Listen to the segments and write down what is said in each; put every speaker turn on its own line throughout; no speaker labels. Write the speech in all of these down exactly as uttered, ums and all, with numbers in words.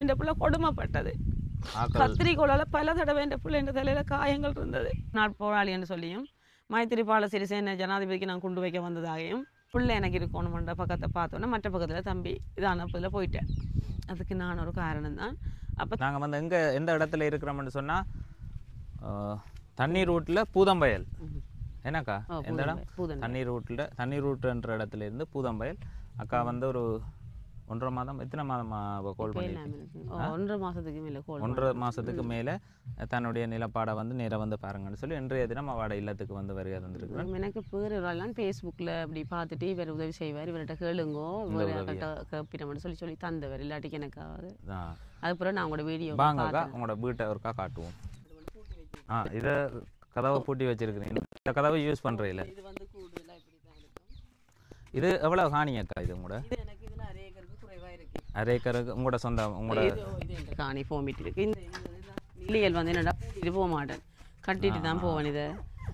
இந்த பிள்ளை கொடுமைப்பட்டது. கத்திரிக்கோளால் பல தடவை இந்த பிள்ளை இந்த தலையில் காயங்கள் இருந்தது. நான் போராளி என்று சொல்லியும் மைத்திரிபால சிறிசேன ஜனாதிபதிக்கு நான் கொண்டு வைக்க வந்ததாகவும் பிள்ளை எனக்கு இருக்கணும்ன்ற பக்கத்தை பார்த்தோன்னே மற்ற பக்கத்தில் தம்பி இதான பக்கத்தில் போயிட்டேன். அதுக்கு நான் ஒரு காரணம் தான். அப்போ
நாங்கள் வந்து எங்கே எந்த இடத்துல இருக்கிறோம்னு சொன்னால் தண்ணீர் ரூட்டில் பூதம்பயல் என்னக்கா எந்த இடம் தண்ணீர் ரூட்டில் தண்ணீர் ரூட்டுன்ற இடத்துல இருந்து பூதம்பயல். அக்கா வந்து ஒரு ஒன்றரை மாதம் எத்தனை மாதமா கோல் பண்ணி
ஒன்றரை மாதத்துக்கு மேலே கோல்
ஒன்றரை மாதத்துக்கு மேலே தன்னுடைய நிலப்பாடை வந்து நேராக வந்து பாருங்கன்னு சொல்லி இன்றைய தினம் அவட இல்லத்துக்கு வந்து வருகை தந்துருக்குறேன்.
எனக்கு பேர் வரலாம் ஃபேஸ்புக்கில் அப்படி பார்த்துட்டு இவர் உதவி செய்வார், இவர்கிட்ட கேளுங்கோ கேப்பிட்டோம்னு சொல்லி சொல்லி தந்தவர். இல்லாட்டிக்கு எனக்கு ஆகுது. அதுக்கப்புறம் நான் உங்களோட வீடியோ
வாங்கக்கா உங்களோட வீட்டை ஒருக்கா காட்டுவோம். ஆ இதை கதவை பூட்டி வச்சிருக்கிறீங்க. இந்த கதவை யூஸ் பண்ணுறீங்கள
இது வந்து கூடுதலாக இப்படி தான் இருக்கும்.
இது எவ்வளோ காணியக்கா? இது உங்களோட
எனக்கு இதில் அரை ஏக்கருக்கு குறைவாக இருக்குது.
அரை ஏக்கருக்கு உங்களோட சொந்தம் உங்களோட
இது காணி போமிட்டு இருக்கு. இந்த நிலையல் வந்து என்னடா இது போக மாட்டேன், கட்டிட்டு தான் போவேன். இதை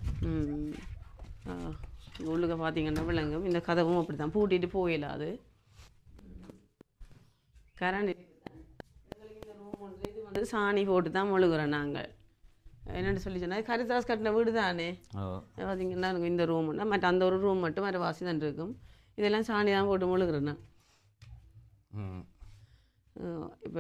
உள்ளுக்க பார்த்தீங்கன்னா விலங்கும் இந்த கதவும் அப்படி தான் பூட்டிட்டு போயிடலாது. கரண்ட் இந்த ரூம் ஒன்று இது வந்து சாணி போட்டு தான் முழுகிறோம் நாங்கள். என்னென்னு சொல்லி சொன்னால் கரிதாஸ் கட்டின வீடு தானே பார்த்தீங்கன்னா எனக்கு இந்த ரூம்னா மற்ற அந்த ஒரு ரூம் மட்டும் வேறு வாசி தான் இருக்கும். இதெல்லாம் சாணி தான் போட்டு முழுகிறேன் நான். இப்போ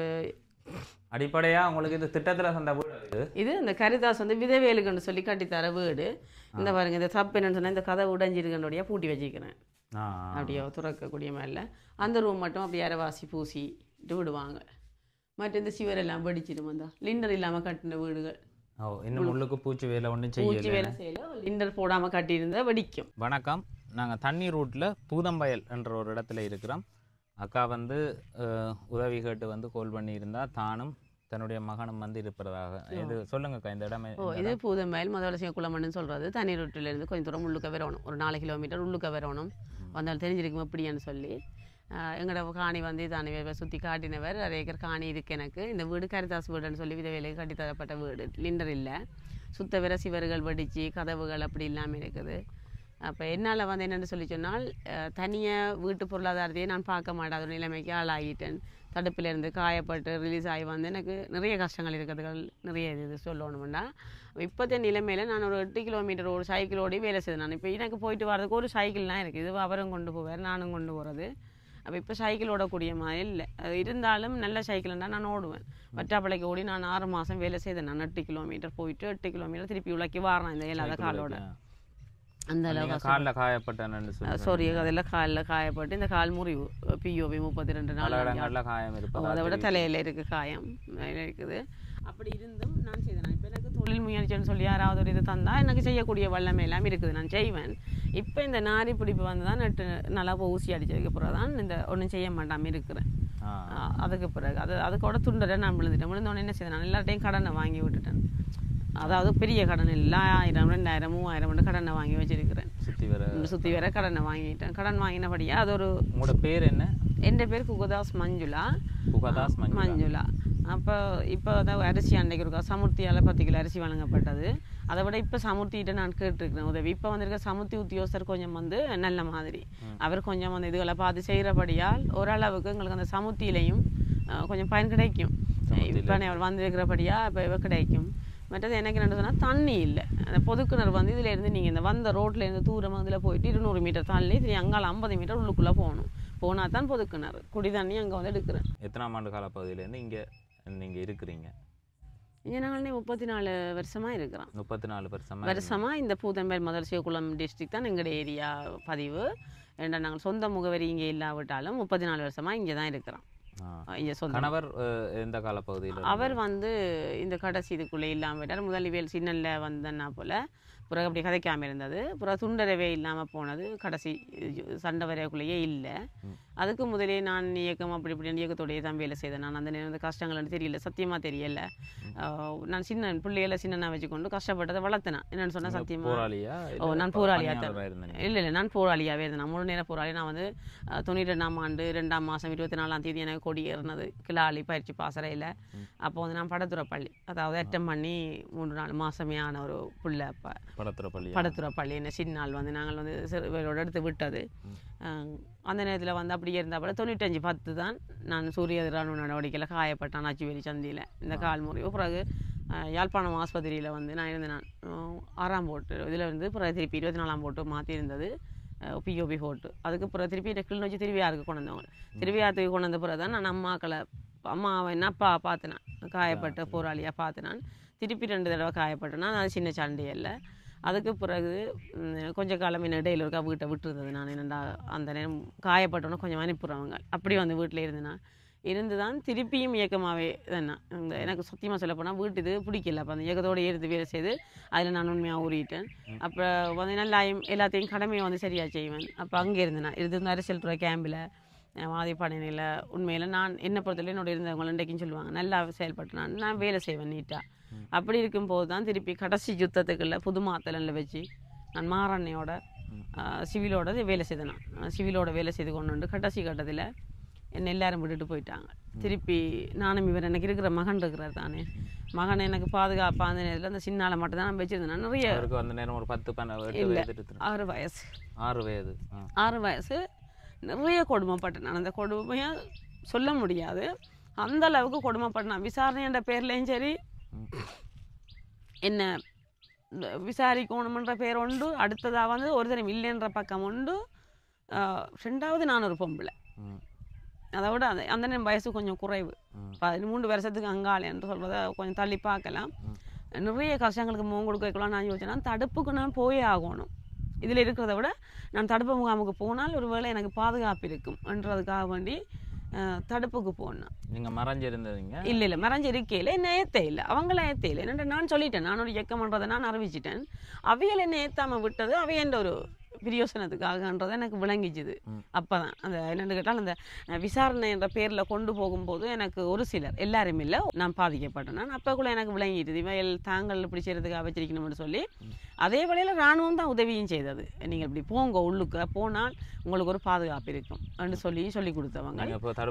அடிப்படையாக உங்களுக்கு இது திட்டத்தில் சொந்த வீடு
இது இந்த கரிதாஸ் வந்து விதவேலுக்குன்னு சொல்லி கட்டித்தர வீடு. இந்த பாருங்க இந்த தப்பு என்னன்னு சொன்னால் இந்த கதை உடைஞ்சிருக்கனுடைய பூட்டி வச்சுக்கிறேன். அப்படியே துறக்கக்கூடிய மேலே அந்த ரூம் மட்டும் அப்படியே அரைவாசி பூசிட்டு விடுவாங்க. மற்ற இந்த சிவரெல்லாம் வெடிச்சிடும். அந்த லிண்டர் இல்லாமல் கட்டின வீடுகள்.
ஓ இன்னும் உள்ளுக்கு பூச்சி வேலை ஒன்றும்
பூச்சி வேலை செய்யல, லிண்டர் போடாமல் கட்டியிருந்தா வெடிக்கும்.
வணக்கம், நாங்கள் தண்ணி ரூட்டில் பூதம்பயல் என்ற ஒரு இடத்துல இருக்கிறோம். அக்கா வந்து உதவி கேட்டு வந்து கோல் பண்ணியிருந்தால் தானும் தன்னுடைய மகனும் வந்து இருப்பதாக. இது சொல்லுங்கக்கா இந்த இடமே.
ஓ இது பூதம்பயல் முதல்ல குளமன்னு சொல்கிறது. தண்ணி ரூட்டிலேருந்து கொஞ்சம் தூரம் உள்ளுக்க வரணும், ஒரு நாலு கிலோமீட்டர் உள்ளுக்க வரணும். வந்தாலும் தெரிஞ்சிருக்கும் எப்படின்னு சொல்லி எங்களோட காணி வந்து தானே சுற்றி காட்டினவர். அரை ஏக்கர் காணி இருக்குது எனக்கு. இந்த வீடு கரிதாஸ் வீடுன்னு சொல்லி விதவேலைக்கு கட்டித்தரப்பட்ட வீடு. லிண்டர் இல்லை, சுத்த விர சிவர்கள் வெடிச்சு கதவுகள் அப்படி இல்லாமல் இருக்குது. அப்போ என்னால் வந்து என்னென்னு சொல்லி சொன்னால் தனியாக வீட்டு பொருளாதாரத்தையே நான் பார்க்க மாட்டேன். அது நிலைமைக்கு ஆளாகிட்டேன். தடுப்பிலேருந்து காயப்பட்டு ரிலீஸ் ஆகி வந்து எனக்கு நிறைய கஷ்டங்கள் இருக்கிறதுகள் நிறைய இது சொல்லணும்னா. இப்போதைய நிலைமையில் நான் ஒரு எட்டு கிலோமீட்டர் ஒரு சைக்கிளோடய வேலை செய்தேன். நான் இப்போ எனக்கு போயிட்டு வரதுக்கு ஒரு சைக்கிள்லாம் இருக்குது. இது அவரும் கொண்டு போவார், நானும் கொண்டு போகிறது. அப்போ இப்போ சைக்கிள் ஓடக்கூடிய மாதிரி இல்லை. அது இருந்தாலும் நல்ல சைக்கிள்னா நான் ஓடுவேன். வட்டாப்பளைக்கு ஓடி நான் ஆறு மாதம் வேலை செய்தேன். நான் எட்டு கிலோமீட்டர் போயிட்டு எட்டு கிலோமீட்டர் திருப்பி உலக்கி வரேன் இந்த இல்லாத காலோட. அந்த அளவுக்கு
காலில் காயப்பட்டேன்னு
சாரி அதெல்லாம் காலில் காயப்பட்டு இந்த கால் முறிவு பிஓபி முப்பத்தி ரெண்டு நாள்
காயம் இருக்கும்.
அதை விட தலையில் இருக்குது காயம் இருக்குது. அப்படி இருந்தும் நான் செய்தேன். இப்போ எனக்கு தொழில் முயற்சின்னு சொல்லி யாராவது ஒரு இது தந்தால் எனக்கு செய்யக்கூடிய வல்லமை எல்லாம் இருக்குது, நான் செய்வேன். இப்போ இந்த நாரி பிடிப்பு வந்து தான் நட்டு நல்லா ஊசி அடித்ததுக்கு பிறகு தான் இந்த ஒன்றும் செய்ய மாட்டாமல் இருக்கிறேன். அதுக்கு பிறகு அது அதுக்கூட துண்டரை நான் விழுந்துட்டேன். விழுந்தோடனே என்ன செய்தேன், நான் எல்லார்ட்டையும் கடனை வாங்கி விட்டுட்டேன். அதாவது பெரிய கடன் இல்லை, ஆயிரம் ரெண்டாயிரம் மூவாயிரம் ரெண்டு கடனை வாங்கி வச்சிருக்கிறேன். சுற்றி வேற சுற்றி வேற கடனை வாங்கிட்டேன். கடன் வாங்கினபடியா அது ஒரு.
உங்களோட பேர் என்ன?
என் பேர் குகதாஸ் மஞ்சுளா.
குகதாஸ்
மஞ்சுளா. அப்போ இப்போ அதாவது அரிசி அன்றைக்கு இருக்கா சமுர்த்தியால் பத்து கிலோ அரிசி வழங்கப்பட்டது. அதை விட இப்போ சமுர்த்திகிட்ட நான் கேட்டுருக்கிறேன் உதவி. இப்போ வந்திருக்க சமுர்த்தி உத்தியோகஸ்தர் கொஞ்சம் வந்து நல்ல மாதிரி அவர் கொஞ்சம் வந்து இதுகளை பார்த்து செய்கிறபடியால் ஓரளவுக்கு எங்களுக்கு அந்த சமுர்த்தியிலையும் கொஞ்சம் பயன் கிடைக்கும். இப்போ அவர் வந்திருக்கிறபடியா இப்போ இவ கிடைக்கும். மற்றது எனக்கு என்ன சொன்னால் தண்ணி இல்லை. அந்த பொதுக்கிணறு வந்து இதிலேருந்து நீங்கள் இந்த வந்த ரோட்லேருந்து தூரம் அதில் போயிட்டு இருநூறு மீட்டர் தள்ளி இது அங்கால ஐம்பது மீட்டர் உள்ளுக்குள்ளே போகணும். போனால் தான் பொதுக்கிணறு குடி தண்ணி அங்கே வந்து எடுக்கிறேன்.
எத்தனாம் ஆண்டு கால பகுதியிலேருந்து இங்கே நீங்கள் இருக்கிறீங்க?
இங்கே நாங்கள் முப்பத்தி நாலு வருஷமாக இருக்கிறோம்.
முப்பத்தி நாலு வருஷமாக
வருஷமாக இந்த பூதம்பேல் முதல் சிவகுளம் டிஸ்ட்ரிக்ட் தான் எங்களுடைய ஏரியா பதிவு. ஏன்னா நாங்கள் சொந்த முகவரி இங்கே இல்லாவிட்டாலும் முப்பத்தி நாலு வருஷமாக இங்கே தான் இருக்கிறோம்.
கணவர் எந்த கால பகுதியில்?
அவர் வந்து இந்த கடைசி இதுக்குள்ளே இல்லாமல் விட்டார். முதலிவேல் சின்னல்ல வந்தன்னா போல் பிறகு அப்படி கதைக்காமல் இருந்தது. பிறகு துண்டரவே இல்லாமல் போனது. கடைசி சண்டை வரைக்குள்ளேயே இல்லை. அதுக்கு முதலே நான் இயக்கம் அப்படி இப்படி இயக்கத்தோடைய தான் வேலை செய்தேன். நான் அந்த நேரம் கஷ்டங்கள்னு தெரியல, சத்தியமாக தெரியல. நான் சின்ன பிள்ளைகளை சின்ன வச்சுக்கொண்டு கஷ்டப்பட்டதை வளர்த்தேன். என்னென்னு சொன்னால் சத்தியமாக ஓ நான் போராளியாக இல்லை இல்லை நான் போராளியாகவே இருந்தேன். நான் முழு நேரம் போராளி. நான் வந்து தொண்ணூற்றி ரெண்டாம் ஆண்டு ரெண்டாம் மாதம் இருபத்தி நாலாம் தேதி எனக்கு கொடி ஏறினது கிளாலி பயிற்சி பாசறையில். அப்போ வந்து நான் படத்துறை பள்ளி அதாவது அட்டம் பண்ணி மூன்று நாலு மாதமே ஆன ஒரு பிள்ளை. அப்போ
படத்துற பள்ளி
படத்துற பள்ளி என்ன சின்னால் வந்து நாங்கள் வந்து சிறுவரோட எடுத்து விட்டது. அந்த நேரத்தில் வந்து அப்படியே இருந்தால் தொண்ணூற்றஞ்சு பத்து தான் நான் சூரிய ராணுவ நடவடிக்கையில் காயப்பட்டேன் அச்சுவேலி சந்தியில் இந்த கால் முறிவு. பிறகு யாழ்ப்பாணம் ஆஸ்பத்திரியில் வந்து நான் இருந்தேன். நான் ஆறாம் போட்டு இதில் இருந்து பிறகு திருப்பி இருபத்தி நாலாம் போட்டு மாற்றி இருந்தது பிஓபி போட்டு. அதுக்கு பிறகு திருப்பி இந்த கிளிநொச்சி திருவியாருக்கு கொண்டு வந்தவங்க. திருவியாத்துக்கு கொண்டு வந்த பிறகு தான் நான் அம்மாக்களை அம்மாவை என்ன அப்பா பார்த்தினான் காயப்பட்ட போராளியாக பார்த்தினான். திருப்பி ரெண்டு தடவை காயப்பட்டேன்னா அது சின்ன சண்டை இல்லை. அதுக்கு பிறகு கொஞ்சம் காலம் என்ன இடையில இருக்கா வீட்டை விட்டுருந்தது. நான் என்னடா அந்த நேரம் காயப்பட்டோன்னா கொஞ்சம் அனுப்புகிறவங்க அப்படி வந்து வீட்டில் இருந்தேன்னா இருந்து தான் திருப்பியும் இயக்கமாகவே தானே இந்த எனக்கு சத்தியமாக சொல்ல போனால் வீட்டு இது பிடிக்கல. அப்போ அந்த இயக்கத்தோடு எடுத்து வேலை செய்து அதில் நான் உண்மையாக ஊறிட்டேன். அப்போ வந்து நல்லா எல்லாத்தையும் கடமையை வந்து சரியாக செய்வேன். அப்போ அங்கே இருந்தேன் இருந்து அரசியல் துறை கேம்பில் மாதிப்படையில் உண்மையில் நான் என்ன பொறுத்தவரை என்னோட இருந்தவங்க இன்றைக்கும் சொல்லுவாங்க நல்லா செயல்பட்டு நான் நான் வேலை செய்வேன் நீட்டாக. அப்படி இருக்கும்போது தான் திருப்பி கடைசி யுத்தத்துக்குள்ள புது மாத்தலில் வச்சு நான் மாரண்ணையோட சிவிலோட வேலை செய்தேன். நான் சிவிலோட வேலை செய்து கொண்டு வந்து கடைசி கட்டத்தில் என்னை எல்லாரும் விட்டுட்டு போயிட்டாங்க. திருப்பி நானும் இவர் எனக்கு இருக்கிற மகன் இருக்கிறார் தானே மகன் எனக்கு பாதுகாப்பாக அந்த நேரத்தில் அந்த சின்னால மட்டும் தான் நான் வச்சுருந்தேன். நிறைய
அந்த நேரம் ஒரு பத்து
ஆறு வயசு
ஆறு வயது
ஆறு வயசு நிறைய கொடுமைப்பட்டேன். நான் அந்த கொடுமையை சொல்ல முடியாது அந்த அளவுக்கு கொடுமைப்பட்டேன். விசாரணைன்ற பேர்லேயும் சரி என்ன விசாரிக்கணுமன்ற பேர் உண்டு. அடுத்ததாக வந்து ஒரு தரம் இல்லைன்ற பக்கம் உண்டு. ரெண்டாவது நான் ஒரு பொம்பளை அதோட அந்த அந்த நேரம் வயசு கொஞ்சம் குறைவு பதிமூன்று வருஷத்துக்கு அங்காளி என்று சொல்கிறத கொஞ்சம் தள்ளி பார்க்கலாம். நிறைய கஷ்டங்களுக்கு முகம் கொடுக்க வைக்கலாம். நான் யோசிச்சேன்னா தடுப்புக்கு நான் போயே ஆகணும். இதில் இருக்கிறத விட நான் தடுப்பு முகாமுக்கு போனால் ஒரு வேளை எனக்கு பாதுகாப்பு இருக்கும் என்றதுக்காக வேண்டி தடுப்புக்கு போனேன்.
நீங்கள் மறைஞ்சிருந்தீங்க?
இல்லை இல்லை மறைஞ்சு இருக்கையில் என்ன ஏற்ற இல்லை அவங்களாம் ஏற்ற இல்லை. என்னென்ன நான் சொல்லிட்டேன் நான் ஒரு இயக்கம் பண்ணுறதை நான் அறிவிச்சிட்டேன். அவையில் என்ன ஏற்றாமல் விட்டது அவையன்ற ஒரு பிரியோசனத்துக்காகன்றது எனக்கு விளங்கிச்சுது. அப்போ தான் அந்த என்னென்னு கேட்டால் அந்த விசாரணை என்ற பேரில் கொண்டு போகும்போது எனக்கு ஒரு சிலர் எல்லாரும் இல்லை நான் பாதிக்கப்பட்டேன். நான் அப்போக்குள்ளே எனக்கு விளங்கிடுது இவையில் தாங்கள் இப்படி செய்கிறதுக்காக வச்சிருக்கணும்னு சொல்லி. அதே வேளையில் இராணுவம் தான் உதவியும் செய்தது. நீங்கள் இப்படி போங்க உள்ளுக்கு போனால் உங்களுக்கு ஒரு பாதுகாப்பு இருக்கும் அப்படின்னு சொல்லி சொல்லி கொடுத்தவங்க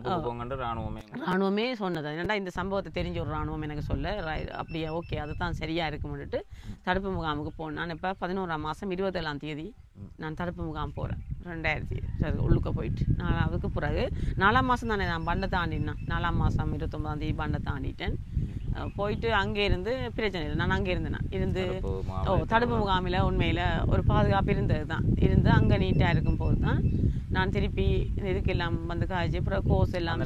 இராணுவமே சொன்னது. என்னடா இந்த சம்பவத்தை தெரிஞ்ச ஒரு இராணுவம் எனக்கு சொல்ல அப்படியே ஓகே அதுதான் சரியாக இருக்கும்னுட்டு தடுப்பு முகாமுக்கு போனேன். நான் இப்போ பதினோராம் மாதம் இருபத்தேழாம் தேதி நான் தடுப்பு முகாம் போகிறேன். ரெண்டாயிரத்தி சரி உள்ளுக்க போயிட்டு நாலாவதுக்கு பிறகு நாலாம் மாதம் தானே நான் பண்டை தாண்டினேன். நாலாம் மாதம் இருபத்தொம்பதாம் தேதி பண்டை தாண்டிட்டேன். போயிட்டு அங்கே இருந்து பிரச்சனை இல்லை நான் அங்கே இருந்தேன் இருந்து ஓ தடுப்பு முகாமில் உண்மையில் ஒரு பாதுகாப்பு இருந்தது தான் இருந்து அங்கே நீட்டாக இருக்கும் போது தான் நான் திருப்பி இதுக்கு எல்லாம் வந்து காய்ச்சி அப்புறம் கோர்ஸ் எல்லாம்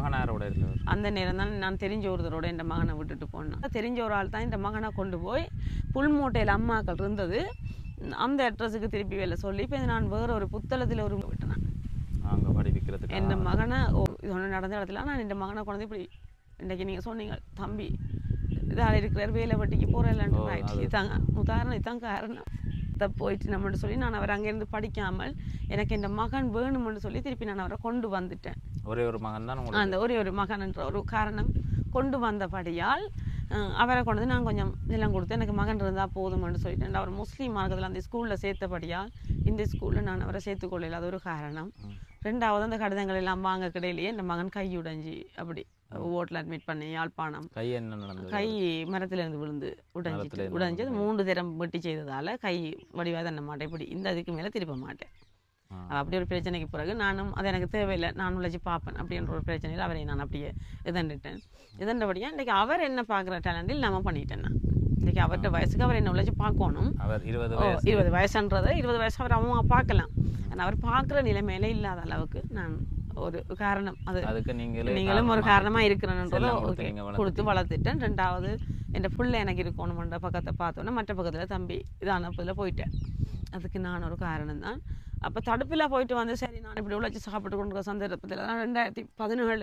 அந்த நேரம் தான் நான் தெரிஞ்ச ஒருத்தரோட இந்த மகனை விட்டுட்டு போனேன். தெரிஞ்ச ஒரு ஆள் தான் இந்த மகனை கொண்டு போய் புல் மூட்டையில் அம்மாக்கள் இருந்தது அந்த அட்ரஸுக்கு திருப்பி வேலை சொல்லி இப்போ நான் வேறு ஒரு புத்தளத்தில் ஒரு விட்டேன்
அங்கே படிப்பிக்கிறதுக்கு.
என் மகனை ஓ இது ஒன்று நடந்த இடத்துல நான் இந்த மகனை கொண்டு இப்படி இன்றைக்கி நீங்கள் சொன்னீங்க தம்பி இதால் இருக்கிறார் வேலை வட்டிக்கு போகிறேன்ட்டு ரைட் இதாங்க உதாரணம் இதான் காரணம் இதை போயிட்டு நம்மள்ட்ட சொல்லி நான் அவரை அங்கேருந்து படிக்காமல் எனக்கு இந்த மகன் வேணும்னு சொல்லி திருப்பி நான் அவரை கொண்டு வந்துட்டேன்.
ஒரே ஒரு மகன் தான்
அந்த ஒரே ஒரு மகன் என்ற ஒரு காரணம் கொண்டு வந்தபடியால் அவரை கொண்டு வந்து நான் கொஞ்சம் நிலம் கொடுத்து எனக்கு மகன் இருந்தால் போதும்னு சொல்லிட்டேன். அவர் முஸ்லீம் மார்க்கத்தில் அந்த ஸ்கூலில் சேர்த்தபடியால் இந்த ஸ்கூலில் நான் அவரை சேர்த்துக்கொள்ளல அது ஒரு காரணம். ரெண்டாவது அந்த கடிதங்கள் எல்லாம் வாங்க கிடையிலேயே இந்த மகன் கை உடைஞ்சி அப்படி ஓட்டில் அட்மிட் பண்ணி யாழ்ப்பாணம்
கை என்ன நடந்தது
கை மரத்திலேருந்து விழுந்து உடைஞ்சிட்டு உடைஞ்சி மூன்று திறம் வெட்டி செய்ததால் கை வடிவாக தண்ண மாட்டேன் இப்படி இந்த அதுக்கு மேலே திருப்ப மாட்டேன். அப்படி ஒரு பிரச்சனைக்கு பிறகு நானும் அது எனக்கு தேவையில்லை நான் உழைச்சி பார்ப்பேன் அப்படின்ற ஒரு பிரச்சனையில் அவரை நான் அப்படியே இதண்டுட்டேன். இதண்டபடியாக இன்றைக்கி அவர் என்ன பார்க்குற டேலண்டில் நம்ம பண்ணிட்டேன். நான் இன்றைக்கி அவர்கிட்ட வயசுக்கு அவர் என்ன உழைச்சி பார்க்கணும்.
அவர் இருபது
இருபது வயசுன்றது இருபது வயசு அவர் அவங்க பார்க்கலாம். ஆனால் அவர் பார்க்குற நிலைமையில இல்லாத அளவுக்கு நான் ஒரு காரணம் அது
அதுக்கு நீங்கள்
நீங்களும் ஒரு காரணமாக இருக்கிறன்றதை கொடுத்து வளர்த்துட்டேன். ரெண்டாவது என் பிள்ளை எனக்கு இருக்கணும்ன்ற பக்கத்தை பார்த்தோன்னே மற்ற பக்கத்தில் தம்பி இதான பக்கத்தில் போயிட்டேன். அதுக்கு நான் ஒரு காரணம் தான். அப்போ தடுப்பில் போயிட்டு வந்து சரி நான் இப்படி உழைச்சி சாப்பிட்டு கொண்டு சந்தர்ப்பத்தில் தான் ரெண்டாயிரத்தி பதினேழு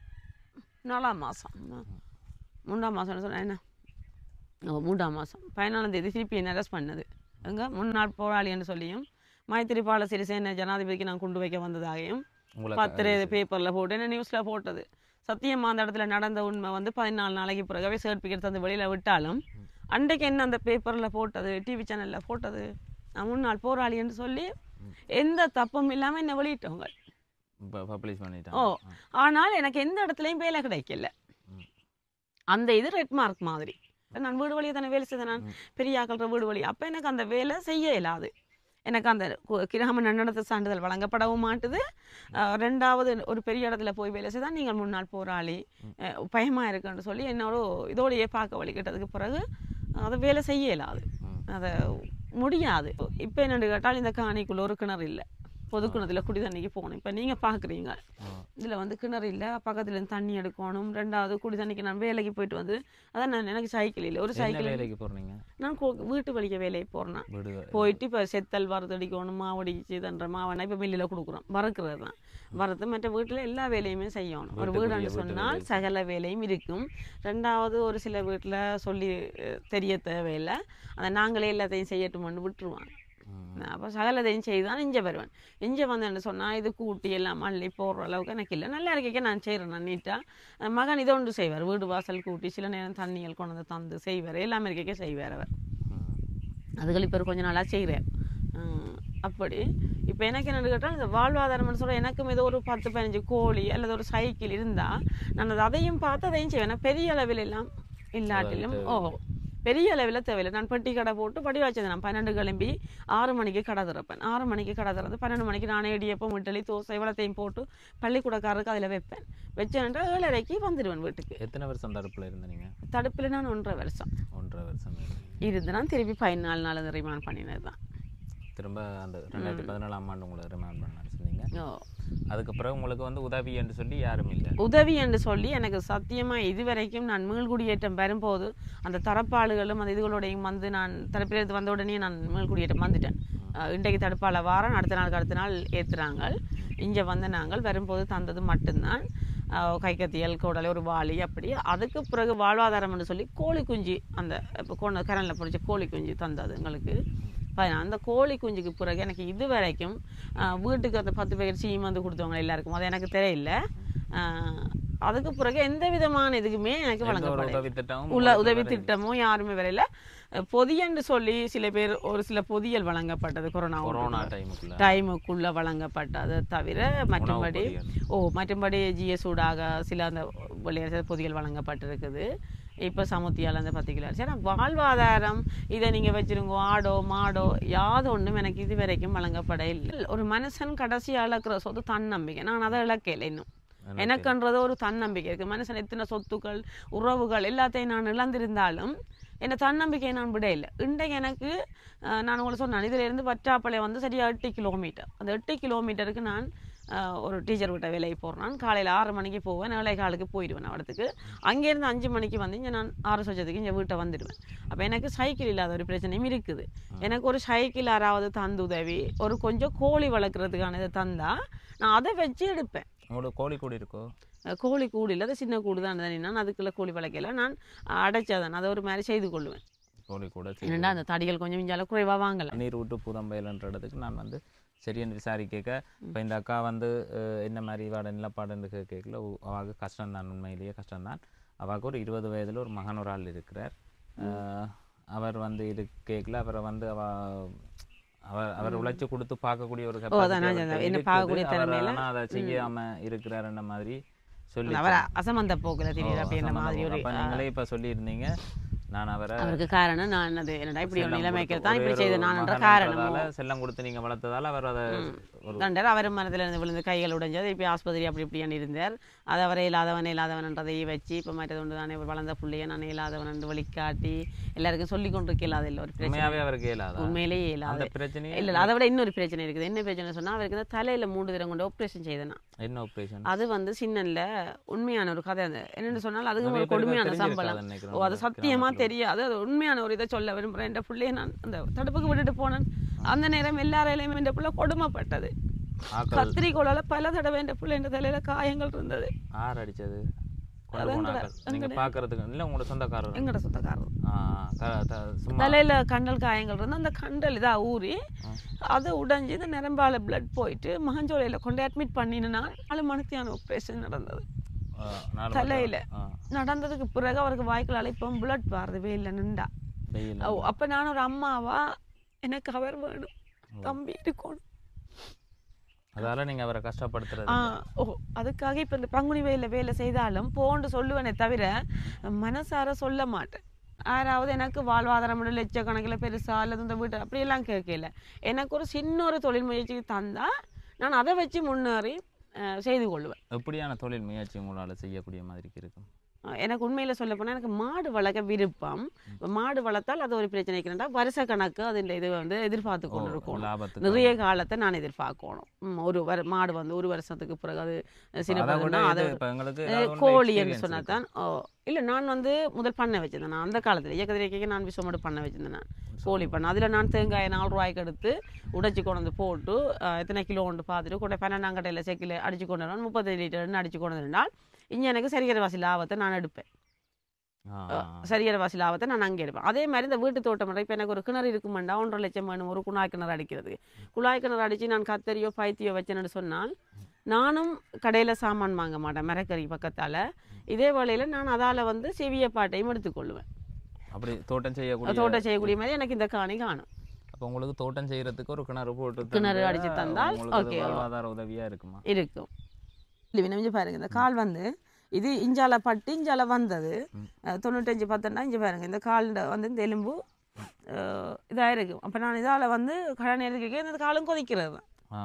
நாலாம் மாதம் மூன்றாம் மாதம்னு சொன்னேன் என்ன மூன்றாம் மாதம் பதினாலாம் தேதி திருப்பி என்ன அரெஸ்ட் பண்ணது எங்கே முன்னாள் போராளி என்று சொல்லியும் மைத்திரிபால சிறிசேன ஜனாதிபதிக்கு நான் கொண்டு வைக்க வந்ததாகவும் பத்திரை பேப்பரில் போட்டு என்ன நியூஸில் போட்டது. சத்தியமாக அந்த இடத்துல நடந்த உண்மை வந்து பதினாலு நாளைக்கு பிறகு சர்டிஃபிகேட் தந்து வெளியில் விட்டாலும் அன்றைக்கு என்ன அந்த பேப்பரில் போட்டது டிவி சேனலில் போட்டது நான் முன்னாள் போராளி என்று சொல்லி எந்த தப்பும் இல்லாமல் என்ன வெளியிட்டவங்க. ஓ ஆனால் எனக்கு எந்த இடத்துலையும் வேலை கிடைக்கல. அந்த இது ரெட் மார்க் மாதிரி நான் வீடு வழியை தானே வேலை செய்தேன், நான் பெரிய ஆக்கள்ற வீடு வழி. அப்போ எனக்கு அந்த வேலை செய்ய இயலாது. எனக்கு அந்த கிராம நன்னடத்தை சான்றிதழ் வழங்கப்படவும் மாட்டுது. ரெண்டாவது ஒரு பெரிய இடத்துல போய் வேலை செய்தால் நீங்கள் முன்னாள் போராளி, பயமாக இருக்குன்னு சொல்லி என்னோட இதோடையே பார்க்க வழிகிட்டதுக்கு பிறகு அதை வேலை செய்ய இயலாது, அதை முடியாது. இப்போ என்னென்னு கேட்டால் இந்த காணிக்குள்ள ஒரு கிணறு இல்லை, பொது கிணத்துல குடி தண்ணிக்கு போகணும். இப்போ நீங்கள் பார்க்குறீங்க இதில் வந்து கிணறு இல்லை, பக்கத்துலேருந்து தண்ணி எடுக்கணும். ரெண்டாவது குடி தண்ணிக்கு நான் வேலைக்கு போயிட்டு வந்து அதான் நான் எனக்கு சைக்கிள் இல்லை, ஒரு சைக்கிள்
வேலைக்கு போகிறீங்க.
நான் வீட்டு வலிக்க வேலைக்கு போகிறேன். போயிட்டு இப்போ செத்தல் வறுத்தடிக்கணும், மாவடிச்சு தன்ற மாவனை இப்போ மில்லில் கொடுக்குறோம், வறுக்கிறது தான் வறுத்து. மற்ற வீட்டில் எல்லா வேலையுமே செய்யணும். ஒரு வீடுன்னு சொன்னால் சகல வேலையும் இருக்கும். ரெண்டாவது ஒரு சில வீட்டில் சொல்லி தெரிய தேவையில்லை, அதை நாங்களே எல்லாத்தையும் செய்யட்டும்னு விட்டுருவாங்க. அப்போ சகலதையும் செய்தான் இங்கே வருவேன். இங்கே வந்தேன்னு சொன்னால் இது கூட்டி எல்லாம் மல்லி போடுற அளவுக்கு எனக்கு இல்லை. நல்லா இருக்க நான் செய்கிறேன். நான் நீட்டாக மகன் இதை ஒன்று செய்வார், வீடு வாசல் கூட்டி சில நேரம் தண்ணிகள் கொண்டு வந்து தந்து செய்வார், எல்லாமே இருக்க செய்வார் அவர். அதுகள் இப்போ கொஞ்சம் நாளாக செய்கிறேன். அப்படி இப்போ எனக்கு என்னென்னு கேட்டால் இந்த வாழ்வாதாரம்னு சொல்ல எனக்கும் ஏதோ ஒரு பத்து பதினஞ்சு கோழி அல்லது ஒரு சைக்கிள் இருந்தால் நான் அதையும் பார்த்து அதையும் செய்வேன். பெரிய அளவில் எல்லாம் இல்லாட்டிலும் ஓ பெரிய அளவில் தேவையில்லை. நான் பெட்டி கடை போட்டு படி வச்சது. நான் பன்னெண்டு கிளம்பி ஆறு மணிக்கு கடை திறப்பேன். ஆறு மணிக்கு கடை திறந்து பன்னெண்டு மணிக்கு நானே இடியப்பம் இட்லி தோசை இவ்வளோத்தையும் போட்டு பள்ளிக்கூடக்காரருக்கு அதில் வைப்பேன். வச்சேன்டா ஏழரைக்கு வந்துடுவேன் வீட்டுக்கு.
எத்தனை வருஷம் தடுப்பில் இருந்தீங்க?
தடுப்பில் நான் ஒன்றரை வருஷம்
ஒன்றரை வருஷம்
இருந்து நான் திருப்பி பதினாலு நாள் ரிமாண்ட் பண்ணினது தான்.
திரும்ப அந்த ரெண்டாயிரத்தி பதினேழாம் ஆண்டு உங்களை ரிமாண்ட் பண்ணான்னு சொன்னீங்க. அதுக்கப்புறம் உங்களுக்கு வந்து உதவி என்று சொல்லி யாரும் இல்லை.
உதவி என்று சொல்லி எனக்கு சத்தியமாக இதுவரைக்கும் நான் மீள்குடியேற்றம் வரும்போது அந்த தரப்பாளுகளும் அந்த இதுகளோடையும் வந்து நான் தரப்பிலிருந்து வந்த உடனே நான் மீள்குடியேற்றம் வந்துட்டேன். இன்றைக்கு தடுப்பாள வாரம் அடுத்த நாளுக்கு அடுத்த நாள் ஏற்றுறாங்க. இங்கே வந்து நாங்கள் வரும்போது தந்தது மட்டும்தான் கை கத்தியல் கோடலை ஒரு வாளி அப்படி. அதுக்கு பிறகு வாழ்வாதாரம்னு சொல்லி கோழி குஞ்சு அந்த இப்போ கொண்டு கரண்டில் பிடிச்ச கோழி குஞ்சு தந்தது எங்களுக்கு. அந்த கோழி குஞ்சுக்கு பிறகு எனக்கு இது வரைக்கும் வீட்டுக்கு அந்த பத்து பேர் சீம் வந்து கொடுத்தவங்க எல்லாருக்கும் அது எனக்கு தெரியல. அதுக்கு பிறகு எந்த விதமான இதுக்குமே எனக்கு வழங்கப்படல. உள்ள உதவி திட்டமும் யாருமே வரையில. பொதியன்று சொல்லி சில பேர் ஒரு சில பொதியல் வழங்கப்பட்டது கொரோனா டைமுக்குள்ள வழங்கப்பட்டதை தவிர மற்றபடி ஓ மற்றபடி ஜிஎஸ் ஊடாக சில அந்த விளையாட்டு பொதியல் வழங்கப்பட்டிருக்குது. இப்போ சமுத்தியால் அந்த பத்து கிலோ சரி. வாழ்வாதாரம் இதை நீங்கள் வச்சுருங்க ஆடோ மாடோ யாது ஒன்றும் எனக்கு இது வரைக்கும் வழங்கப்பட இல்லை. ஒரு மனுஷன் கடைசியாக இழக்கிற சொத்து தன்னம்பிக்கை. நான் அதை இழக்கலை இன்னும். எனக்குன்றது ஒரு தன்னம்பிக்கை இருக்குது. மனுஷன் எத்தனை சொத்துக்கள் உறவுகள் எல்லாத்தையும் நான் இழந்திருந்தாலும் என்னை தன்னம்பிக்கையை நான் விட இல்லை. இன்றைக்கு எனக்கு நான் உங்களை சொன்னேன் இதிலேருந்து வற்றாப்பளை வந்து சரியாக எட்டு கிலோமீட்டர். அந்த எட்டு கிலோமீட்டருக்கு நான் ஒரு டீச்சர் கிட்ட வேலைக்கு போகிறேன். காலையில் ஆறு மணிக்கு போவேன், ஏழை காலுக்கு போயிடுவேன் இடத்துக்கு. அங்கேருந்து அஞ்சு மணிக்கு வந்து இங்கே நான் ஆறு சொச்சத்துக்கு இங்கே வீட்டை வந்துடுவேன். அப்போ எனக்கு சைக்கிள் இல்லாத ஒரு பிரச்சனையும் இருக்குது. எனக்கு ஒரு சைக்கிள் யாராவது தந்து உதவி ஒரு கொஞ்சம் கோழி வளர்க்குறதுக்கான இதை தந்தால் நான் அதை வச்சு எடுப்பேன்.
உங்களோட கோழி கூடி இருக்கோ?
கோழி கூடு இல்லை, அது சின்ன கூடு தான். நான் அதுக்குள்ளே கோழி வளர்க்கல, நான் அடைச்சாதான் அதை ஒரு மாதிரி செய்து கொள்வேன்.
கோழி கூட
என்னென்னா அந்த தடிகள் கொஞ்சம் மிஞ்சாலும் குறைவாக வாங்கலை.
நீர் விட்டு புதம்பயல்ன்ற இடத்துக்கு நான் வந்து சரின்னு விசாரிக்க இப்போ இந்த அக்கா வந்து என்ன மாதிரி வாட நிலப்பாடுன்னு கேட்கல. அவாவுக்கு கஷ்டம்தான், உண்மையிலேயே கஷ்டம்தான். அவாவுக்கு ஒரு இருபது வயதில் ஒரு மகன் ஒரு ஆள் இருக்கிறார். அவர் வந்து இது கேட்கல. அவரை வந்து அவ அவர் அவர் உழைச்சி கொடுத்து பார்க்கக்கூடிய ஒரு அதை செய்யாம இருக்கிறாருன்ற மாதிரி சொல்லி
அசமந்த போக்குல
நீங்களே இப்போ சொல்லியிருந்தீங்க. நான் அவரை
அவருக்கு காரணம் நான் அது என்னடா இப்படி ஒரு நிலைமைக்கு தான் இப்படி செய்த நான் என்ற காரணம்
செல்லம் கொடுத்து நீங்கள் வளர்த்ததால் அவர் அதை
தண்டார். அவர் மனதில் இருந்து விழுந்து கைகள் உடைஞ்சது. இப்போ ஆஸ்பத்திரி அப்படி இப்படியான்னு இருந்தார். அதை அவரை இல்லாதவன் இல்லாதவன்றதை வச்சு இப்போ மற்றது ஒன்று தானே வளர்ந்த பிள்ளைய நான் இல்லாதவன் என்று வழிகாட்டி எல்லாருக்கும் சொல்லி கொண்டிருக்க இல்லாத இல்லை. ஒரு பிரச்சனையாகவே அவருக்கு இயலாது, உண்மையிலேயே இயலாத பிரச்சனை இல்லை. அதை விட இன்னொரு பிரச்சனை இருக்குது. என்ன பிரச்சனை சொன்னால் அவருக்கு இந்த தலையில் மூன்று தரம் கொண்டு ஆப்ரேஷன் செய்தேன்.
என்ன ஆப்ரேஷன்?
அது வந்து சின்னல்ல உண்மையான ஒரு கதை. அந்த என்னென்னு சொன்னால் அதுக்கு ஒரு கொடுமையான சம்பளம். ஓ அது சத்தியமாக தெரியாது. அது உண்மையான ஒரு இதை சொல்ல விரும்புகிறேன். என் பிள்ளைய நான் அந்த தடுப்புக்கு விட்டுட்டு போனேன். அந்த நேரம் எல்லாரையிலையும் என் பிள்ளை கொடுமைப்பட்டது. கத்திரிக்கோளால பல தடவை என் பிள்ளை என்ற தலையில காயங்கள் இருந்தது.
ஆறு அடிச்சது நீங்க பாக்குறதுக்கு இல்ல உங்களோட சொந்தக்காரர்?
எங்களோட சொந்தக்காரர். தலையில கண்டல் காயங்கள் இருந்து அந்த கண்டல் இதா ஊறி அது உடைஞ்சு இந்த நரம்பால பிளட் போயிட்டு மகஞ்சோலையில கொண்டு அட்மிட் பண்ணினா நாலு மணித்தியான ஆப்ரேஷன் நடந்தது. தலையில நடந்ததுக்கு பிறகு அவருக்கு வாய்க்கலால இப்போ பிளட் வரவே இல்லை நின்றா. அப்ப நான் ஒரு அம்மாவா எனக்கு அவர் வேணும், தம்பி இருக்கணும்.
அதால நீங்க அவரை கஷ்டப்படுத்துறது.
ஓ அதுக்காக இப்ப இந்த பங்குனி வேலை வேலை செய்தாலும் போன்று சொல்லுவேனே தவிர மனசார சொல்ல மாட்டேன். யாராவது எனக்கு வாழ்வாதாரம் லட்சக்கணக்கில் பெருசா அல்லது இந்த வீட்டு அப்படியெல்லாம் கேட்கல. எனக்கு ஒரு சின்ன ஒரு தொழில் முயற்சி தந்தால் நான் அதை வச்சு முன்னேறி செய்து கொள்வேன்.
எப்படியான தொழில் முயற்சி உங்களால் செய்யக்கூடிய மாதிரி இருக்கும்?
எனக்கு உண்மையில் சொல்ல போனால் எனக்கு மாடு வளர்க்க விருப்பம். மாடு வளர்த்தால் அது ஒரு பிரச்சனைக்குன்னா வருஷ கணக்கு அதில் இது வந்து எதிர்பார்த்து கொண்டு இருக்கணும். நிறைய காலத்தை நான் எதிர்பார்க்கணும். ஒரு வர மாடு வந்து ஒரு வருஷத்துக்கு பிறகு அது சின்ன அது கோழின்னு சொன்னால் தான். இல்லை நான் வந்து முதல் பண்ண வச்சிருந்தேன். நான் அந்த காலத்தில் இயக்கத்திலேயே நான் விஷமோடு பண்ண வச்சிருந்தேன். நான் கோழி பண்ண அதில் நான் தேங்காயை நாலு ரூபாய்க்கு எடுத்து உடைச்சி கொண்டு வந்து போட்டு எத்தனை கிலோ கொண்டு பார்த்துட்டு கூட பன்னெண்டாங்கட்டையில் செக்கில் அடிச்சு கொண்டு வரணும். முப்பத்தஞ்சு லிட்டர்னு அடிச்சு கொண்டு வந்துருந்தால் இங்கே எனக்கு சரிகிற வாசி லாபத்தை நான் எடுப்பேன். சரிகிற வாசி லாபத்தை நான் அங்கே எடுப்பேன். அதே மாதிரி இந்த வீட்டு தோட்டம் இப்போ எனக்கு ஒரு கிணறு இருக்குமெண்டா ஒன்றரை லட்சம் வேணும் ஒரு குழாய் கிணறு அடிக்கிறது. குழாய் கிணறு அடித்து நான் கத்தரியோ பைத்தியோ வச்சேன்னு சொன்னால் நானும் கடையில் சாமான் வாங்க மாட்டேன் மரக்கறி பக்கத்தால். இதே வேளையில் நான் அதால் வந்து செவிய பாட்டையும் எடுத்துக்கொள்வேன்.
அப்படி தோட்டம் செய்யக்கூடிய
தோட்டம் செய்யக்கூடிய மாதிரி எனக்கு இந்த காணி காணும்.
அப்போ உங்களுக்கு தோட்டம் செய்யறதுக்கு ஒரு கிணறு போட்டு
கிணறு அடிச்சு தந்தால் ஓகே
வாழ்வாதார உதவியாக இருக்குமா?
இருக்கும். வினமிஞ்சு பாருங்க இந்த கால் வந்து இது இஞ்சால பட்டு இஞ்சால வந்தது தொண்ணூத்தஞ்சு பத்துன்னா இஞ்சி பாருங்க இந்த கால் வந்து இந்த எலும்பு இதாக இருக்கும். அப்போ நான் இதால் வந்து கடை நேரத்துக்கு இந்த காலும் கொதிக்கிறது.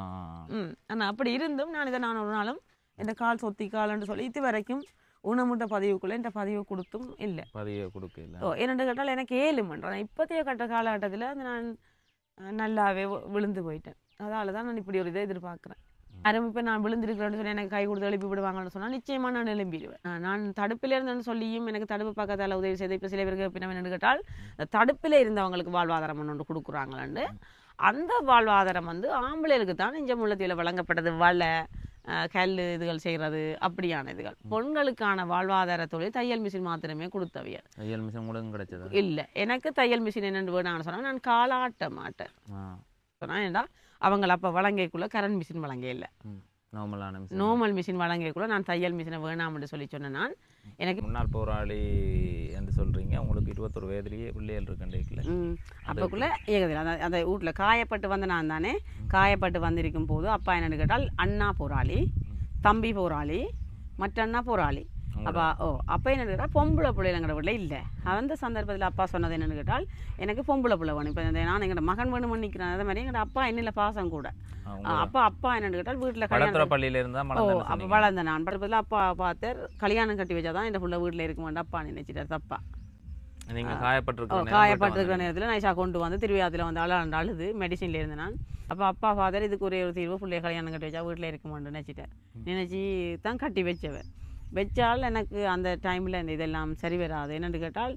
ம் ஆனால் அப்படி இருந்தும் நான் இதை நான் ஒரு நாளும் இந்த கால் சொத்தி கால்ன்னு சொல்லி இது வரைக்கும் ஊனமுட்ட பதிவுக்குள்ளே இந்த பதிவு கொடுத்தும் இல்லை.
பதிவு கொடுக்கல.
ஓ இரண்டு கட்டால் எனக்கு ஏழு பண்ணுறேன். இப்போதைய கட்ட காலகட்டத்தில் அது நான் நல்லாவே விழுந்து போயிட்டேன். அதால் தான் நான் இப்படி ஒரு இதை எதிர்பார்க்குறேன். யாரும் இப்போ நான் விழுந்திருக்கிறேன்னு சொல்லி எனக்கு கை கொடுத்து எழுப்பி விடுவாங்கன்னு சொன்னால் நிச்சயமாக நான் எழும்பிடுவேன். நான் தடுப்பில் இருந்தேன்னு சொல்லியும் எனக்கு தடுப்பு பக்கத்தால் உதவி செய்து இப்போ சில பேருக்கு பின்ன என்னென்னு கேட்டால் தடுப்பில் இருந்தவங்களுக்கு வாழ்வாதாரம் ஒன்று கொடுக்குறாங்களாண்டு. அந்த வாழ்வாதாரம் வந்து ஆம்பளைகளுக்கு தான் இஞ்ச முள்ளத்தில் வழங்கப்பட்டது. வலை கல் இதுகள் செய்கிறது அப்படியான இதுகள். பெண்களுக்கான வாழ்வாதார தொழில் தையல் மிஷின் மாத்திரமே கொடுத்தவைய.
தையல் மிஷின் கூட கிடைச்சது
இல்லை. எனக்கு தையல் மிஷின் என்னென்னு வேணாங்கன்னு சொன்னால் நான் காலாட்ட மாட்டேன் சொன்னால் ஏன்டா அவங்கள அப்போ வழங்கக்குள்ள கரண்ட் மிஷின் வழங்க இல்லை.
நார்மலான
நார்மல் மிஷின் வழங்கக்குள்ள நான் தையல் மிஷினை வேணாம்னு சொல்லி சொன்னேன். நான் எனக்கு
முன்னாள் போராளி என்று சொல்கிறீங்க. உங்களுக்கு இருபத்தொரு வயதுலேயே பிள்ளைகள் இருக்குண்டேக்கில்
அப்போக்குள்ளே ஏகதில் அந்த அந்த வீட்டில் காயப்பட்டு வந்த நான் தானே காயப்பட்டு வந்திருக்கும் போது அப்பா என்னென்னு கேட்டால் அண்ணா போராளி தம்பி போராளி மற்ற அண்ணா போராளி. அப்பா ஓ அப்போ என்னென்னு கேட்டால் பொம்பளை பிள்ளைகள் எங்களோட வீட்டில் இல்லை. அந்த சந்தர்ப்பத்தில் அப்பா சொன்னது என்னென்னு கேட்டால் எனக்கு பொம்பளை பிள்ளை வேணும். இப்போ நான் எங்களோட மகன் வேணும் பண்ணிக்கிறேன். அதே மாதிரி எங்களோட அப்பா என்னில் பாசம் கூட. அப்போ அப்பா என்னென்னு கேட்டால் வீட்டில் கல்யாணம்
பள்ளியில் இருந்தால்
ஓ அப்போ வளர்ந்த நான் படத்தில் அப்பா பார்த்தார் கல்யாணம் கட்டி வச்சாதான் என் பிள்ளை வீட்டில் இருக்க மாட்டேன் அப்பா நினைச்சிட்டார் தப்பா.
நீங்கள் காயப்பட்டிருக்க
காயப்பட்டிருக்கிற நேரத்தில் நைஷா கொண்டு வந்து திருவிழாத்தில் வந்து அழகாண்டு அழுது மெடிசினில் இருந்து நான். அப்போ அப்பா ஃபாதர் இதுக்கு ஒரே ஒரு தீர்வு பிள்ளைய கல்யாணம் கட்டி வச்சா வீட்டில் இருக்க மாட்டேன்னு நினச்சிட்டேன். நினச்சி தான் கட்டி வச்சவன். வச்சால் எனக்கு அந்த டைமில் இந்த இதெல்லாம் சரி வராது. என்னென்னு கேட்டால்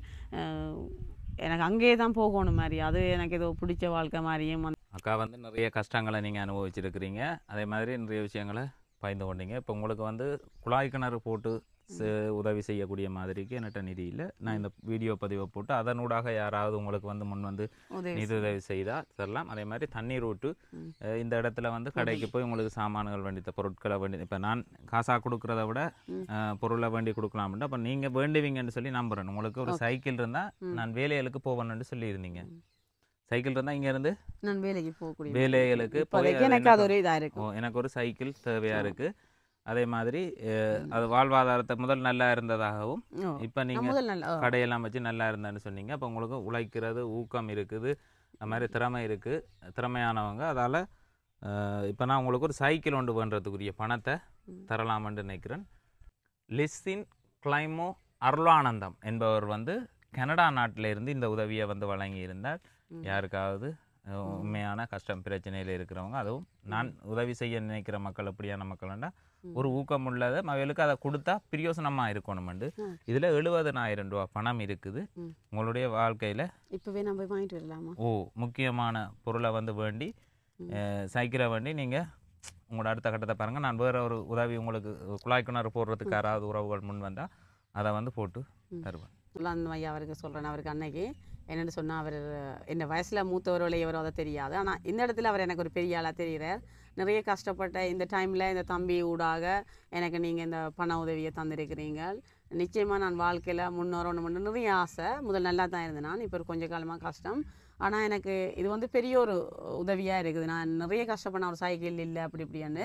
எனக்கு அங்கேயே தான் போகணும் மாதிரி அது எனக்கு ஏதோ பிடிச்ச வாழ்க்கை மாதிரியும்.
அக்கா வந்து நிறைய கஷ்டங்களை நீங்கள் அனுபவிச்சிருக்கிறீங்க. அதே மாதிரி நிறைய விஷயங்களை பயந்து கொண்டீங்க. இப்போ உங்களுக்கு வந்து குழாய் கிணறு போட்டு உதவி செய்யக்கூடிய மாதிரிக்கு என்கிட்ட நிதி இல்லை. நான் இந்த வீடியோ பதிவை போட்டு அதனூடாக யாராவது உங்களுக்கு வந்து முன் வந்து நிதி உதவி செய்தால் தரலாம். அதே மாதிரி தண்ணீர் விட்டு இந்த இடத்துல வந்து கடைக்கு போய் உங்களுக்கு சாமான்கள் வேண்டிய பொருட்களை வேண்டி இப்போ நான் காசாக கொடுக்குறத விட பொருளை வேண்டி கொடுக்கலாம்ட்டு அப்போ நீங்கள் வேண்டுவீங்கன்னு சொல்லி நம்புறேன். உங்களுக்கு ஒரு சைக்கிள் இருந்தால் நான் வேலைகளுக்கு போவேன்னு சொல்லியிருந்தீங்க. சைக்கிள் இருந்தால் இங்கேருந்து
நான் வேலைக்கு போகக்கூடிய
வேலைகளுக்கு
எனக்கு அது ஒரு இதாக இருக்கும்.
எனக்கு ஒரு சைக்கிள் தேவையாக இருக்குது. அதே மாதிரி அது வாழ்வாதாரத்தை முதல் நல்லா இருந்ததாகவும் இப்போ நீங்கள் கடையெல்லாம் வச்சு நல்லா இருந்தேன்னு சொன்னீங்க. அப்போ உங்களுக்கு உழைக்கிறது ஊக்கம் இருக்குது. அது மாதிரி திறமை இருக்குது. திறமையானவங்க அதால் இப்போ நான் உங்களுக்கு ஒரு சைக்கிள் ஒன்று பண்ணுறதுக்குரிய பணத்தை தரலாமென்று நினைக்கிறேன். லிஸ்ஸின் கிளைமோ அருளானந்தம் என்பவர் வந்து கனடா நாட்டில் இருந்து இந்த உதவியை வந்து வழங்கியிருந்தார். யாருக்காவது உண்மையான கஷ்டம் பிரச்சனையில் இருக்கிறவங்க அதுவும் நான் உதவி செய்ய நினைக்கிற மக்கள் எப்படியான மக்கள்னா ஒரு ஊக்கம் உள்ளதை அவைகளுக்கு அதை கொடுத்தா பிரயோசனமாக இருக்கணுமெண்டு இதில் எழுபதனாயிரம் ரூபா பணம் இருக்குது. உங்களுடைய வாழ்க்கையில்
இப்போவே நம்ம வாங்கிட்டு வரலாமா?
ஓ முக்கியமான பொருளை வந்து வேண்டி சைக்கிளை வேண்டி நீங்கள் உங்களோட அடுத்த கட்டத்தை பாருங்கள். நான் வேறு ஒரு உதவி உங்களுக்கு குழாய் கிணறு போடுறதுக்கு யாராவது உறவுகள் முன் வந்தால் அதை வந்து போட்டு தருவேன்.
அந்த ஐயா அவருக்கு சொல்கிறேன். அவருக்கு அன்னைக்கு என்னென்னு சொன்னால் அவர் என்ன வயசில் மூத்தவரோ இவரோ அதை தெரியாது. ஆனால் இந்த இடத்துல அவர் எனக்கு ஒரு பெரிய ஆளாக தெரிகிறார். நிறைய கஷ்டப்பட்ட இந்த டைமில் இந்த தம்பி ஊடாக எனக்கு நீங்கள் இந்த பண உதவியை தந்திருக்கிறீங்க. நிச்சயமாக நான் வாழ்க்கையில் முன்னோரணும் பண்ண நிறைய ஆசை. முதல் நல்லா தான் இருந்தேன் நான். இப்போ கொஞ்சம் காலமாக கஷ்டம். ஆனால் எனக்கு இது வந்து பெரிய ஒரு உதவியாக இருக்குது. நான் நிறைய கஷ்டப்பட ஒரு சைக்கிள் இல்லை அப்படி இப்படின்னு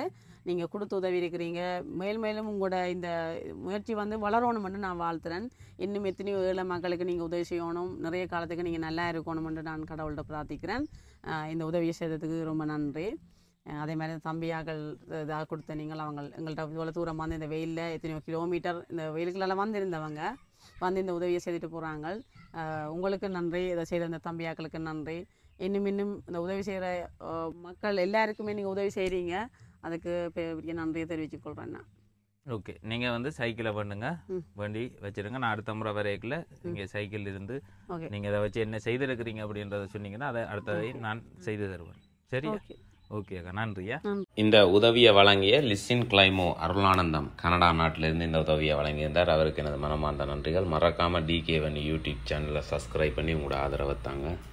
நீங்கள் கொடுத்து உதவி இருக்கிறீங்க. மேல் மேலும் உங்களோட இந்த முயற்சி வந்து வளரணும்னு நான் வாழ்த்துறேன். இன்னும் எத்தனையோ ஏழை மக்களுக்கு நீங்கள் உதவி செய்யணும், நிறைய காலத்துக்கு நீங்கள் நல்லா இருக்கணும்னு நான் கடவுள்கிட்ட பிரார்த்திக்கிறேன். இந்த உதவியை செய்ததுக்கு ரொம்ப நன்றி. அதே மாதிரி தம்பியாக்கள் இதாக கொடுத்த நீங்கள் அவங்க எங்கள்கிட்ட இவ்வளோ தூரம் வந்து இந்த வெயிலில் எத்தனையோ கிலோமீட்டர் இந்த வெயிலுக்குள்ளெல்லாம் வந்திருந்தவங்க வந்து இந்த உதவியை செய்துட்டு போகிறாங்க. உங்களுக்கு நன்றி. இதை செய்த இந்த தம்பியாக்களுக்கு நன்றி. இன்னும் இன்னும் இந்த உதவி செய்கிற மக்கள் எல்லாருக்குமே நீங்கள் உதவி செய்கிறீங்க, அதுக்கு பெரிய நன்றியை தெரிவிச்சுக்கொள்கிறேன் நான்.
ஓகே, நீங்கள் வந்து சைக்கிளை பண்ணுங்க, வண்டி வச்சுருங்க. நான் அடுத்த முறை வரைக்குள்ள இங்கே சைக்கிள் இருந்து நீங்கள் இதை வச்சு என்ன செய்திருக்கிறீங்க அப்படின்றத சொன்னீங்கன்னா அதை அடுத்ததை நான் செய்து தருவேன். சரி, ஓகே அக்கா, நன்றியா. இந்த உதவியை வழங்கிய லிசின் கிளைமோ அருளானந்தம் கனடா நாட்டிலிருந்து இந்த உதவியை வழங்கியிருந்தார். அவருக்கு எனது மனமார்ந்த நன்றிகள். மறக்காமல் டிகே ஒன் யூடியூப் சேனலை சப்ஸ்கிரைப் பண்ணி உங்களோட ஆதரவை தாங்க.